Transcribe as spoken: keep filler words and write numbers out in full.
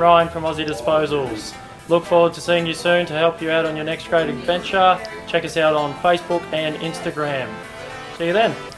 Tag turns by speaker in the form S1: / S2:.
S1: Ryan from Aussie Disposals. Look forward to seeing you soon to help you out on your next great adventure. Check us out on Facebook and Instagram. See you then.